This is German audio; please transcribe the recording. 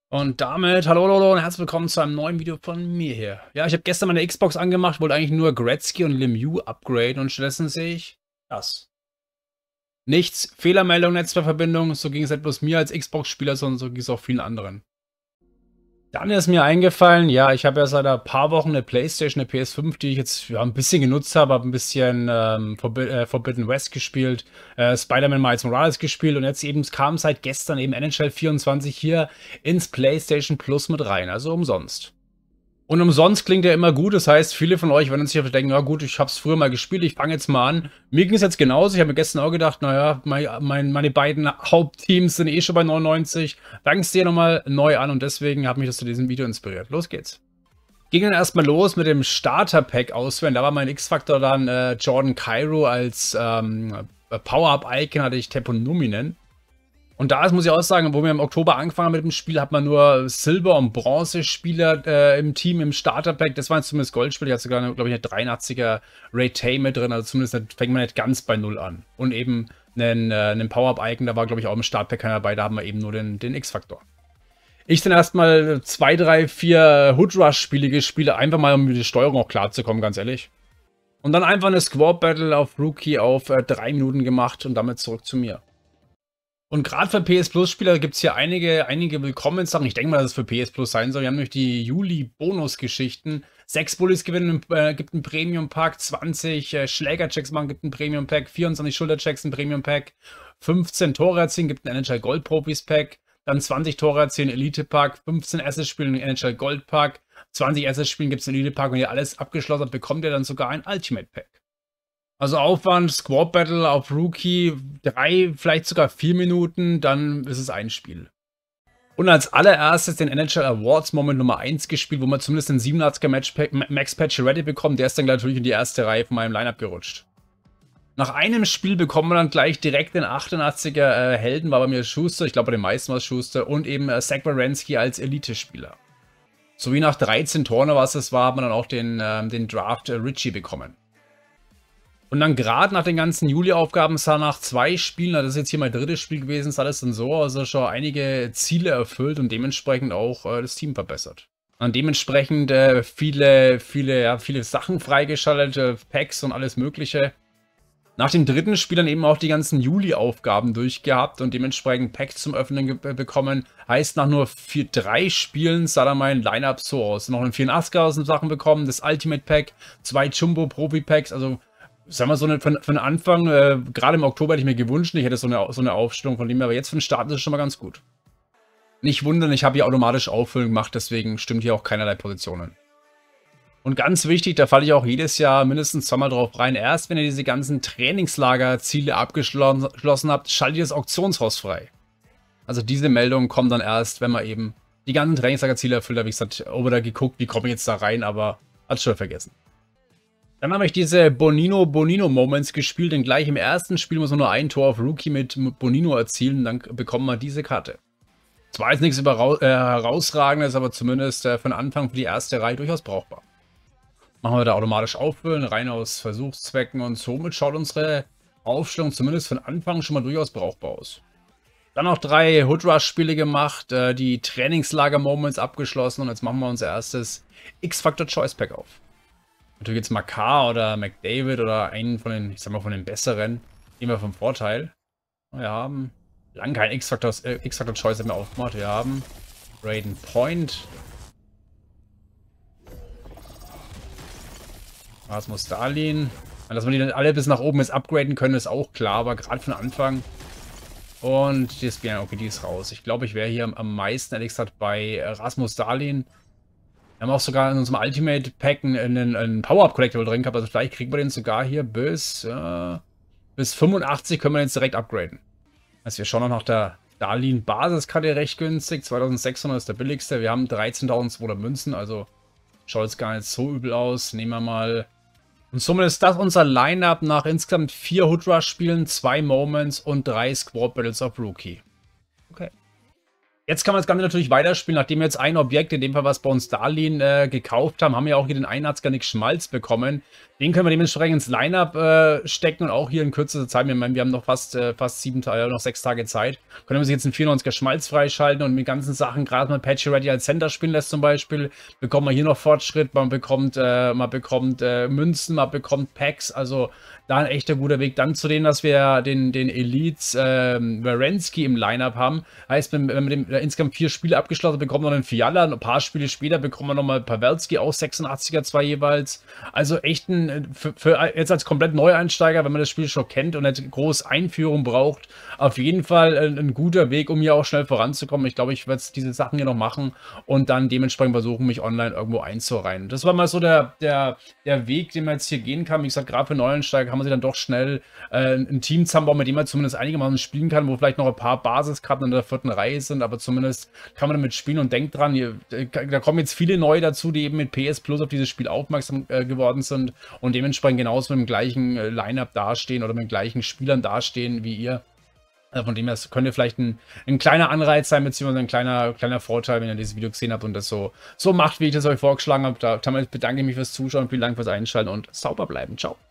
Und damit, hallo Lolo und herzlich willkommen zu einem neuen Video von mir hier. Ja, ich habe gestern meine Xbox angemacht, wollte eigentlich nur Gretzky und Lemieux upgraden und stattdessen sehe ich das. Nichts, Fehlermeldung, Netzwerkverbindung, so ging es nicht bloß mir als Xbox-Spieler, sondern so ging es auch vielen anderen. Dann ist mir eingefallen, ja, ich habe ja seit ein paar Wochen eine Playstation, eine PS5, die ich jetzt ja, ein bisschen genutzt habe ein bisschen Forbidden West gespielt, Spider-Man Miles Morales gespielt und jetzt eben kam seit gestern eben NHL 24 hier ins PlayStation Plus mit rein, also umsonst. Und umsonst klingt ja immer gut, das heißt, viele von euch werden sich vielleicht denken, ja gut, ich habe es früher mal gespielt, ich fange jetzt mal an. Mir ging es jetzt genauso, ich habe mir gestern auch gedacht, naja, meine beiden Hauptteams sind eh schon bei 99, fangst dir nochmal neu an und deswegen hat mich das zu diesem Video inspiriert. Los geht's. Ging dann erstmal los mit dem Starter-Pack auswählen, da war mein X-Faktor dann Jordan Kyrou als Power-Up-Icon, hatte ich Teponuminen. Und da muss ich auch sagen, wo wir im Oktober angefangen haben mit dem Spiel, hat man nur Silber- und Bronze-Spieler im Team, im Starter-Pack. Das waren zumindest Goldspieler, die hat sogar, glaube ich, eine 83er Ray Tay mit drin. Also zumindest fängt man nicht ganz bei Null an. Und eben einen Power-Up-Icon, da war, glaube ich, auch im Startpack keiner dabei. Da haben wir eben nur den X-Faktor. Ich dann erstmal 2, 3, 4 Hood-Rush-Spiele gespielt, einfach mal, um mit der Steuerung auch klarzukommen, ganz ehrlich. Und dann einfach eine Squad-Battle auf Rookie auf 3 Minuten gemacht und damit zurück zu mir. Und gerade für PS Plus-Spieler gibt es hier einige Willkommenssachen. Ich denke mal, dass es für PS Plus sein soll. Wir haben nämlich die Juli-Bonus-Geschichten. 6 Bullies gewinnen, gibt ein Premium-Pack. 20 Schlägerchecks machen, gibt ein Premium-Pack. 24 Schulterchecks, ein Premium-Pack. 15 Tore erzielen, gibt ein NHL Gold-Profis-Pack. Dann 20 Tore erzielen, Elite-Pack. 15 Assets spielen, ein NHL Gold-Pack. 20 Assets spielen, gibt es ein Elite-Pack. Und wenn ihr alles abgeschlossen habt, bekommt ihr dann sogar ein Ultimate-Pack. Also Aufwand, Squad Battle auf Rookie, 3, vielleicht sogar 4 Minuten, dann ist es ein Spiel. Und als allererstes den NHL Awards Moment Nummer 1 gespielt, wo man zumindest den 87er Max Patch Ready bekommt. Der ist dann natürlich in die erste Reihe von meinem Lineup gerutscht. Nach einem Spiel bekommt man dann gleich direkt den 88er Helden, war bei mir Schuster, ich glaube bei den meisten war es Schuster, und eben Zach Werenski als Elite-Spieler. Sowie nach 13 Toren, was es war, hat man dann auch den Draft Richie bekommen. Und dann gerade nach den ganzen Juli-Aufgaben sah nach 2 Spielen, das ist jetzt hier mein drittes Spiel gewesen, sah das dann so, also schon einige Ziele erfüllt und dementsprechend auch das Team verbessert. Und dementsprechend viele Sachen freigeschaltet, Packs und alles mögliche. Nach dem dritten Spiel dann eben auch die ganzen Juli-Aufgaben durchgehabt und dementsprechend Packs zum Öffnen bekommen. Heißt, nach nur 3 Spielen sah dann mein Line-Up so aus. Noch einen 84er Sachen bekommen, das Ultimate Pack, 2 Jumbo-Profi-Packs, also sagen wir so für den Anfang, gerade im Oktober hätte ich mir gewünscht, ich hätte so eine Aufstellung von dem, aber jetzt für den Start ist es schon mal ganz gut. Nicht wundern, ich habe hier automatisch Auffüllen gemacht, deswegen stimmt hier auch keinerlei Positionen. Und ganz wichtig, da falle ich auch jedes Jahr mindestens zweimal drauf rein, erst wenn ihr diese ganzen Trainingslagerziele abgeschlossen habt, schaltet ihr das Auktionshaus frei. Also diese Meldung kommt dann erst, wenn man eben die ganzen Trainingslagerziele erfüllt hat. Wie gesagt, oben da geguckt, wie komme ich jetzt da rein, aber hat's schon vergessen. Dann habe ich diese Bonino-Moments gespielt, denn gleich im ersten Spiel muss man nur ein Tor auf Rookie mit Bonino erzielen, dann bekommt man diese Karte. Zwar jetzt nichts herausragendes, aber zumindest für den Anfang für die erste Reihe durchaus brauchbar. Machen wir da automatisch auffüllen, rein aus Versuchszwecken und somit schaut unsere Aufstellung zumindest für den Anfang schon mal durchaus brauchbar aus. Dann noch 3 Hood Rush Spiele gemacht, die Trainingslager-Moments abgeschlossen und jetzt machen wir unser erstes X-Factor Choice Pack auf. Natürlich jetzt Makar oder McDavid oder einen von den, ich sag mal, von den besseren. Nehmen wir vom Vorteil. Wir haben lange kein X-Factor Choice mehr aufgemacht. Wir haben Braden Point. Rasmus Dahlin. Dass wir die dann alle bis nach oben jetzt upgraden können, ist auch klar, aber gerade von Anfang. Und das okay, die ist raus. Ich glaube, ich wäre hier am meisten, ehrlich gesagt, bei Rasmus Dahlin. Wir haben auch sogar in unserem Ultimate Pack einen Power-Up Collectible drin gehabt. Also vielleicht kriegen wir den sogar hier bis 85 können wir den jetzt direkt upgraden. Also wir schauen noch nach der Darlehen Basiskarte recht günstig. 2600 ist der billigste. Wir haben 13.200 Münzen. Also schaut jetzt gar nicht so übel aus. Nehmen wir mal. Und somit ist das unser Line-Up nach insgesamt 4 Hood Rush Spielen, 2 Moments und 3 Squad Battles of Rookie. Okay. Jetzt kann man das Ganze natürlich weiterspielen, nachdem wir jetzt ein Objekt, in dem Fall was bei uns Darlehen, gekauft haben, haben wir auch hier den Einheitsgarnick Schmalz bekommen. Den können wir dementsprechend ins Line-Up stecken und auch hier in kürzester Zeit. Wir haben noch fast 6 Tage Zeit. Können wir sich jetzt einen 94er Schmalz freischalten und mit ganzen Sachen, gerade mal Patchy Ready als Center spielen lässt zum Beispiel, bekommt man hier noch Fortschritt, man bekommt Münzen, man bekommt Packs, also da ein echter guter Weg. Dann zu denen, dass wir den Elites Werensky im Line-Up haben. Heißt, wenn wir dem insgesamt 4 Spiele abgeschlossen bekommen, noch einen Fiala, ein paar Spiele später bekommen wir nochmal Pavelski, auch 86er 2 jeweils. Also echt für jetzt als komplett Neueinsteiger, wenn man das Spiel schon kennt und nicht groß Einführung braucht, auf jeden Fall ein guter Weg, um hier auch schnell voranzukommen. Ich glaube, ich werde diese Sachen hier noch machen und dann dementsprechend versuchen, mich online irgendwo einzureihen. Das war mal so der Weg, den man jetzt hier gehen kann. Wie gesagt, gerade für Neueinsteiger kann man sich dann doch schnell ein Team zusammenbauen, mit dem man zumindest einigermaßen spielen kann, wo vielleicht noch ein paar Basiskarten in der 4. Reihe sind, aber zumindest kann man damit spielen und denkt dran, da kommen jetzt viele neue dazu, die eben mit PS Plus auf dieses Spiel aufmerksam geworden sind und dementsprechend genauso mit dem gleichen Line-Up dastehen oder mit den gleichen Spielern dastehen wie ihr. Von dem her könnte vielleicht ein kleiner Anreiz sein, beziehungsweise ein kleiner Vorteil, wenn ihr dieses Video gesehen habt und das so macht, wie ich das euch vorgeschlagen habe. Damit bedanke ich mich fürs Zuschauen, vielen Dank fürs Einschalten und sauber bleiben. Ciao.